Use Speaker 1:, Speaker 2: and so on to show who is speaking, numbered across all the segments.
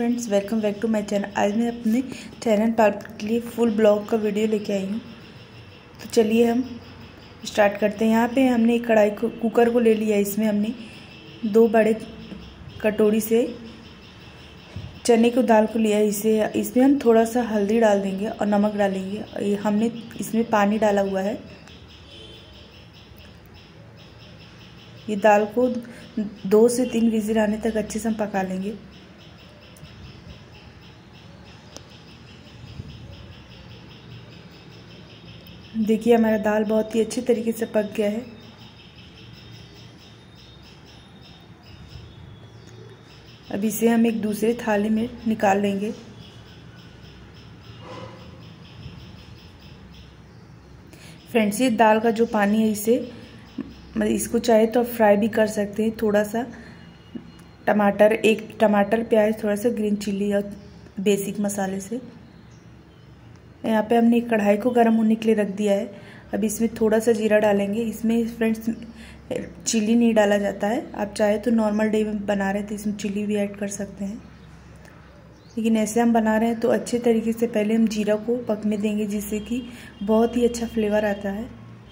Speaker 1: Friends, welcome back to my channel. आज मैं अपने चैनल पर के लिए फुल ब्लॉग का वीडियो लेके आई हूँ। तो चलिए हम स्टार्ट करते हैं। यहाँ पे हमने एक कढ़ाई को कुकर को ले लिया। इसमें हमने 2 बड़े कटोरी से चने की दाल को लिया। इसमें हम थोड़ा सा हल्दी डाल देंगे और नमक डालेंगे। हमने इसमें पानी डाला हुआ है। ये दाल को 2 से 3 विजिल आने तक अच्छे से हम पका लेंगे। देखिए हमारा दाल बहुत ही अच्छे तरीके से पक गया है। अब इसे हम एक दूसरे थाली में निकाल लेंगे। फ्रेंड्स, ये दाल का जो पानी है इसको चाहे तो आप फ्राई भी कर सकते हैं। थोड़ा सा एक टमाटर प्याज, थोड़ा सा ग्रीन चिल्ली और बेसिक मसाले से। यहाँ पे हमने एक कढ़ाई को गर्म होने के लिए रख दिया है। अब इसमें थोड़ा सा जीरा डालेंगे। इसमें फ्रेंड्स चिल्ली नहीं डाला जाता है। आप चाहे तो नॉर्मल डे में बना रहे हैं तो इसमें चिल्ली भी ऐड कर सकते हैं, लेकिन ऐसे हम बना रहे हैं तो अच्छे तरीके से पहले हम जीरा को पकने देंगे, जिससे कि बहुत ही अच्छा फ्लेवर आता है।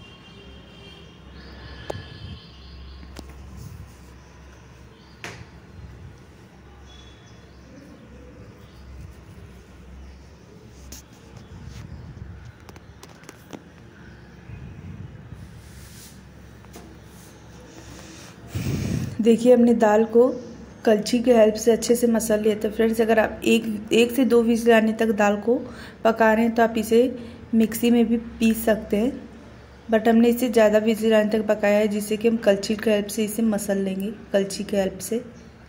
Speaker 1: देखिए हमने दाल को कलछी के हेल्प से अच्छे से मसल लिया। तो फ्रेंड्स, अगर आप एक से 2 विजिल आने तक दाल को पका रहे हैं तो आप इसे मिक्सी में भी पीस सकते हैं, बट हमने इसे ज़्यादा विजिल आने तक पकाया है, जिससे कि हम कलछी के हेल्प से इसे मसल लेंगे। कलछी के हेल्प से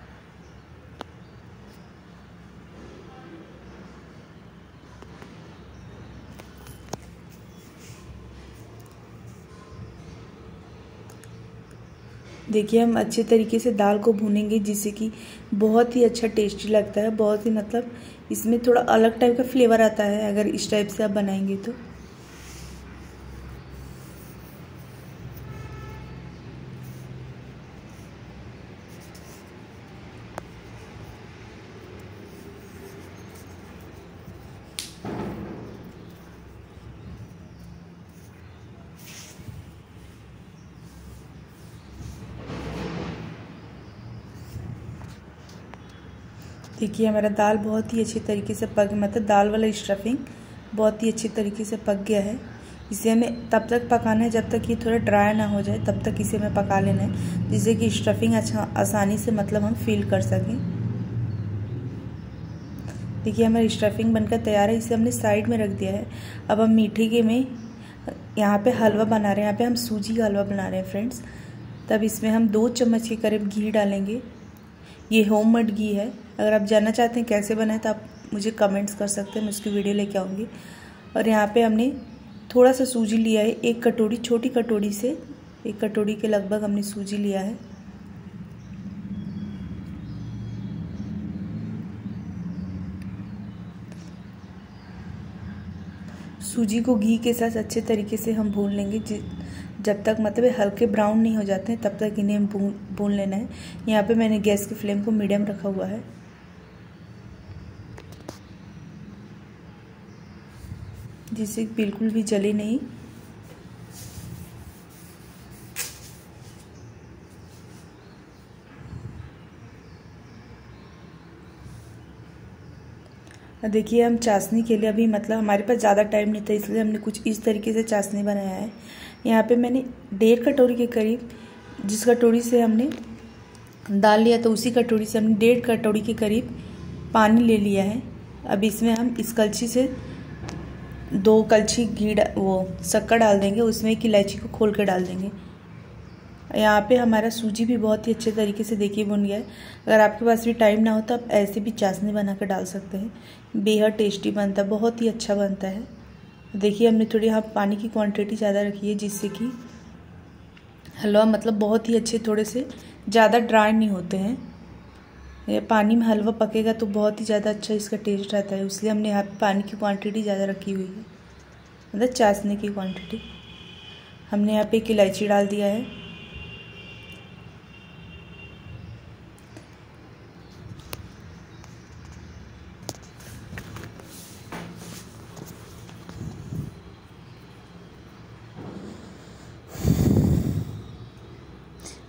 Speaker 1: देखिए हम अच्छे तरीके से दाल को भूनेंगे, जिससे कि बहुत ही अच्छा टेस्टी लगता है। बहुत ही इसमें थोड़ा अलग टाइप का फ्लेवर आता है अगर इस टाइप से आप बनाएंगे तो। देखिए हमारा दाल बहुत ही अच्छी तरीके से दाल वाला स्टफिंग बहुत ही अच्छी तरीके से पक गया है। इसे हमें तब तक पकाना है जब तक ये थोड़ा ड्राई ना हो जाए, तब तक इसे हमें पका लेना है, जिससे कि स्टफिंग आसानी से हम फिल कर सकें। देखिए हमारी स्टफिंग बनकर तैयार है। इसे हमने साइड में रख दिया है। अब हम मीठे के में यहाँ पे हलवा बना रहे हैं। यहाँ पे हम सूजी का हलवा बना रहे हैं फ्रेंड्स। तब इसमें हम 2 चम्मच के करीब घी डालेंगे। ये होममेड घी है। अगर आप जानना चाहते हैं कैसे बनाए तो आप मुझे कमेंट्स कर सकते हैं, मैं उसकी वीडियो लेके आऊँगी। और यहाँ पे हमने थोड़ा सा सूजी लिया है। 1 कटोरी, छोटी कटोरी से 1 कटोरी के लगभग हमने सूजी लिया है। सूजी को घी के साथ अच्छे तरीके से हम भून लेंगे, जब तक हल्के ब्राउन नहीं हो जाते हैं तब तक इन्हें हम भून लेना है। यहाँ पे मैंने गैस की फ्लेम को मीडियम रखा हुआ है, जिससे बिल्कुल भी जले नहीं। देखिए हम चाशनी के लिए अभी हमारे पास ज़्यादा टाइम नहीं था, इसलिए हमने कुछ इस तरीके से चाशनी बनाया है। यहाँ पे मैंने 1.5 कटोरी के करीब, जिस कटोरी से हमने दाल लिया तो उसी कटोरी से हमने 1.5 कटोरी के करीब पानी ले लिया है। अब इसमें हम इस कलछी से 2 कलछी शक्कर डाल देंगे। उसमें 1 इलायची को खोल कर डाल देंगे। यहाँ पे हमारा सूजी भी बहुत ही अच्छे तरीके से देखिए भुन गया है। अगर आपके पास भी टाइम ना हो तो आप ऐसे भी चाशनी बना कर डाल सकते हैं। बेहद टेस्टी बनता है, बहुत ही अच्छा बनता है। देखिए हमने थोड़ी यहाँ पानी की क्वांटिटी ज़्यादा रखी है, जिससे कि हलवा बहुत ही अच्छे, थोड़े से ज़्यादा ड्राई नहीं होते हैं। पानी में हलवा पकेगा तो बहुत ही ज़्यादा अच्छा इसका टेस्ट आता है, इसलिए हमने यहाँ पे पानी की क्वांटिटी ज़्यादा रखी हुई है, चाशनी की क्वांटिटी। हमने यहाँ पे 1 इलायची डाल दिया है।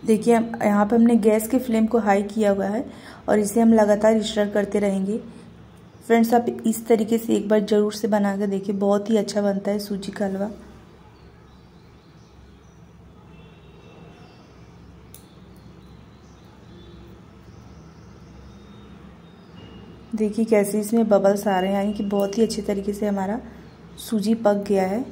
Speaker 1: देखिए हम यहाँ पे हमने गैस के फ्लेम को हाई किया हुआ है और इसे हम लगातार स्टर करते रहेंगे। फ्रेंड्स आप इस तरीके से एक बार ज़रूर से बना कर देखिए, बहुत ही अच्छा बनता है सूजी का हलवा। देखिए कैसे इसमें बबल्स आ रहे हैं, यानी कि बहुत ही अच्छे तरीके से हमारा सूजी पक गया है।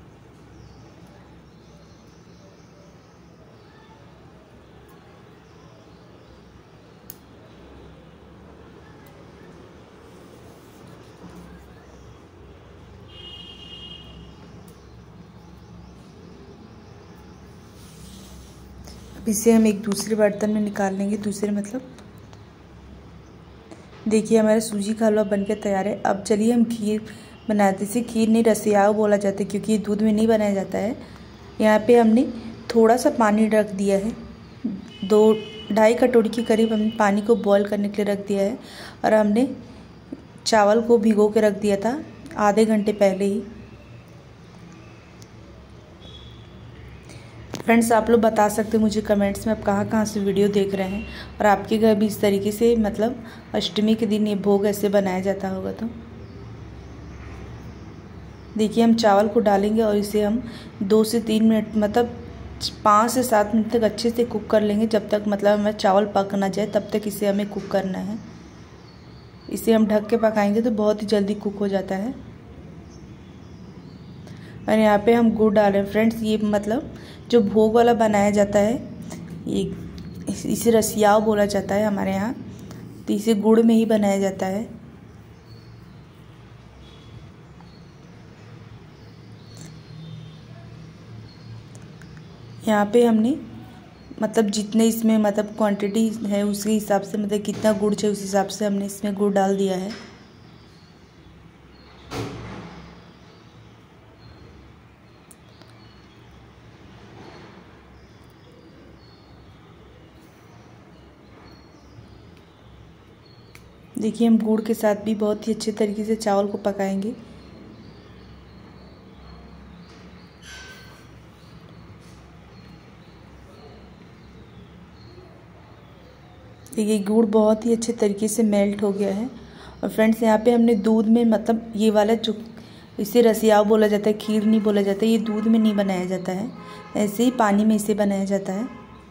Speaker 1: अब इसे हम एक दूसरे बर्तन में निकाल लेंगे, दूसरे मतलब। देखिए हमारा सूजी का हलवा बनकर तैयार है। अब चलिए हम खीर बनाते। इसे खीर नहीं रसियाव बोला जाता है क्योंकि ये दूध में नहीं बनाया जाता है। यहाँ पे हमने थोड़ा सा पानी रख दिया है, 2-2.5 कटोरी के करीब हमने पानी को बॉईल करने के लिए रख दिया है। और हमने चावल को भिगो के रख दिया था आधे घंटे पहले ही। फ्रेंड्स आप लोग बता सकते हो मुझे कमेंट्स में आप कहाँ से वीडियो देख रहे हैं और आपके घर भी इस तरीके से मतलब अष्टमी के दिन ये भोग ऐसे बनाया जाता होगा। तो देखिए हम चावल को डालेंगे और इसे हम 2 से 3 मिनट मतलब 5 से 7 मिनट तक अच्छे से कुक कर लेंगे, जब तक मतलब हमारा चावल पक ना जाए तब तक इसे हमें कुक करना है। इसे हम ढक के पकाएंगे तो बहुत ही जल्दी कुक हो जाता है। और यहाँ पे हम गुड़ डाल रहे हैं। फ्रेंड्स ये मतलब जो भोग वाला बनाया जाता है ये इसे रसियाव बोला जाता है हमारे यहाँ, तो इसे गुड़ में ही बनाया जाता है। यहाँ पे हमने मतलब जितने इसमें मतलब क्वांटिटी है उसके हिसाब से मतलब कितना गुड़ चाहिए उस हिसाब से हमने इसमें गुड़ डाल दिया है। देखिए हम गुड़ के साथ भी बहुत ही अच्छे तरीके से चावल को पकाएंगे। देखिए गुड़ बहुत ही अच्छे तरीके से मेल्ट हो गया है। और फ्रेंड्स यहाँ पे हमने दूध में मतलब ये वाला जो इसे रसियाव बोला जाता है, खीर नहीं बोला जाता है, ये दूध में नहीं बनाया जाता है, ऐसे ही पानी में इसे बनाया जाता है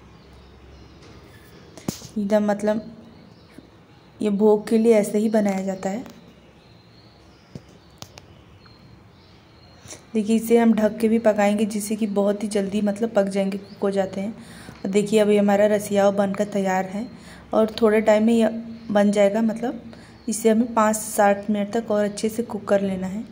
Speaker 1: एकदम मतलब ये भोग के लिए ऐसे ही बनाया जाता है। देखिए इसे हम ढक के भी पकाएंगे जिससे कि बहुत ही जल्दी मतलब पक जाएंगे, कुक हो जाते हैं। और देखिए अभी हमारा रसियाव बनकर तैयार है और थोड़े टाइम में ये बन जाएगा। मतलब इसे हमें 5 से 7 मिनट तक और अच्छे से कुक कर लेना है।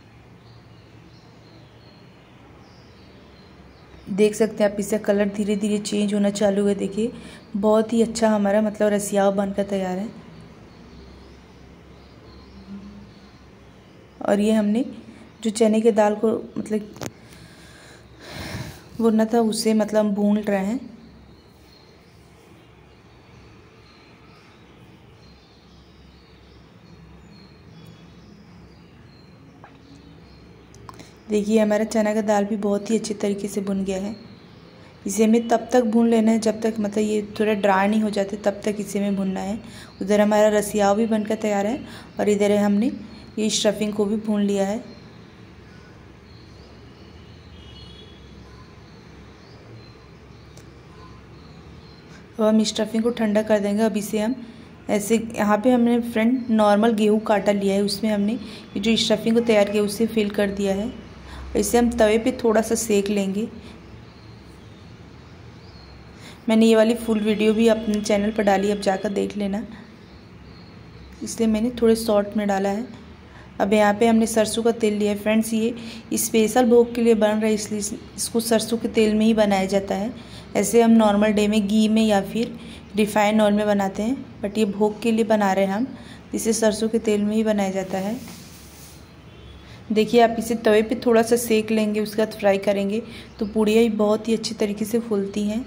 Speaker 1: देख सकते हैं आप इसका कलर धीरे धीरे चेंज होना चालू है। देखिए बहुत ही अच्छा हमारा मतलब रसियाव बनकर तैयार है। और ये हमने जो चने के दाल को मतलब भुनना था उसे मतलब हम भून रहे हैं। देखिए हमारा चना का दाल भी बहुत ही अच्छे तरीके से भुन गया है। इसे हमें तब तक भून लेना है जब तक मतलब ये थोड़ा ड्राई नहीं हो जाते, तब तक इसे में भूनना है। उधर हमारा रसियाव भी बनकर तैयार है और इधर हमने ये स्टफिंग को भी भून लिया है। अब हम स्टफिंग को ठंडा कर देंगे। अब इसे हम ऐसे यहाँ पे हमने फ्रेंड नॉर्मल गेहूँ का आटा लिया है, उसमें हमने ये जो स्टफिंग को तैयार किया उसे फिल कर दिया है। इसे हम तवे पे थोड़ा सा सेक लेंगे। मैंने ये वाली फुल वीडियो भी अपने चैनल पर डाली, अब जाकर देख लेना, इसलिए मैंने थोड़े शॉर्ट में डाला है। अब यहाँ पे हमने सरसों का तेल लिया है। फ्रेंड्स ये स्पेशल भोग के लिए बन रहा है, इसलिए इसको सरसों के तेल में ही बनाया जाता है। ऐसे हम नॉर्मल डे में घी में या फिर रिफाइंड ऑयल में बनाते हैं, बट ये भोग के लिए बना रहे हैं हम, इसे सरसों के तेल में ही बनाया जाता है। देखिए आप इसे तवे पे थोड़ा सा सेक लेंगे, उसके बाद फ्राई करेंगे तो पूड़ियाँ बहुत ही अच्छी तरीके से फूलती हैं।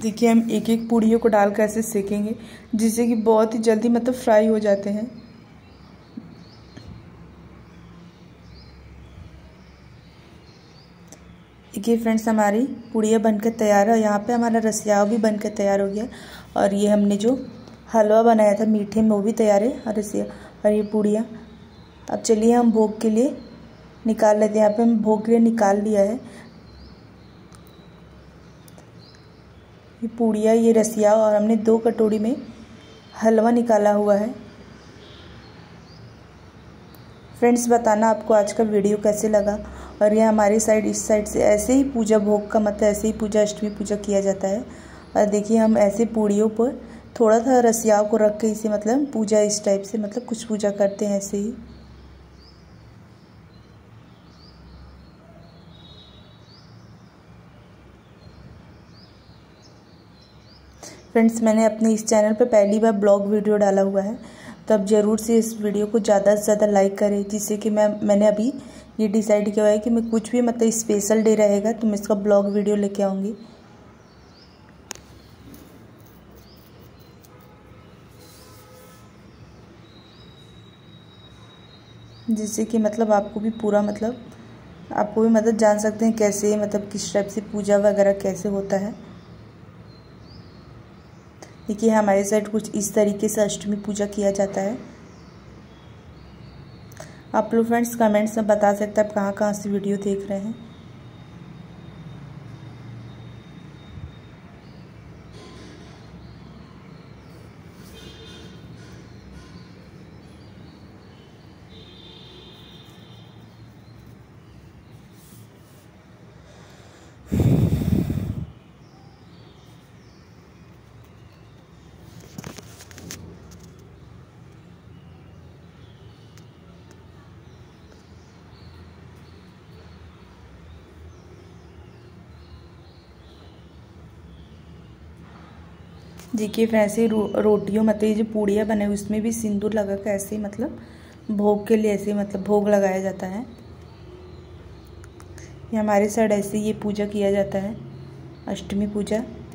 Speaker 1: देखिए हम एक एक पूड़ियों को डाल कर ऐसे सेकेंगे जिससे कि बहुत ही जल्दी मतलब फ्राई हो जाते हैं। देखिए फ्रेंड्स हमारी पूड़ियाँ बनकर तैयार है। यहाँ पे हमारा रसियाव भी बनकर तैयार हो गया और ये हमने जो हलवा बनाया था मीठे में वो भी तैयार है और रसिया और ये पूड़ियाँ। अब चलिए हम भोग के लिए निकाल लेते हैं। यहाँ पे हम भोग के लिए निकाल लिया है ये पूड़ियाँ, ये रसिया और हमने 2 कटोरी में हलवा निकाला हुआ है। फ्रेंड्स बताना आपको आज का वीडियो कैसे लगा। और ये हमारी साइड इस साइड से ऐसे ही पूजा भोग का मतलब ऐसे ही पूजा अष्टमी पूजा किया जाता है। और देखिए हम ऐसे पूड़ियों पर थोड़ा सा रसियाव को रख के इसे मतलब पूजा इस टाइप से मतलब कुछ पूजा करते हैं ऐसे ही। फ्रेंड्स मैंने अपने इस चैनल पे पहली बार ब्लॉग वीडियो डाला हुआ है, तो अब ज़रूर से इस वीडियो को ज़्यादा से ज़्यादा लाइक करें, जिससे कि मैंने अभी ये डिसाइड किया है कि मैं कुछ भी मतलब स्पेशल डे रहेगा तो मैं इसका ब्लॉग वीडियो लेके आऊँगी। जिससे कि मतलब आपको भी पूरा मतलब आपको भी मतलब जान सकते हैं कैसे मतलब किस टाइप से पूजा वगैरह कैसे होता है। देखिए हमारे साइड कुछ इस तरीके से अष्टमी पूजा किया जाता है। आप लोग फ्रेंड्स कमेंट्स में बता सकते हैं आप कहाँ कहाँ से वीडियो देख रहे हैं। देखिए फिर ऐसे रोटियों मतलब ये जो पूड़ियाँ बने उसमें भी सिंदूर लगा कर ऐसे ही मतलब भोग के लिए ऐसे ही मतलब भोग लगाया जाता है। ये हमारे साइड ऐसे ये पूजा किया जाता है अष्टमी पूजा।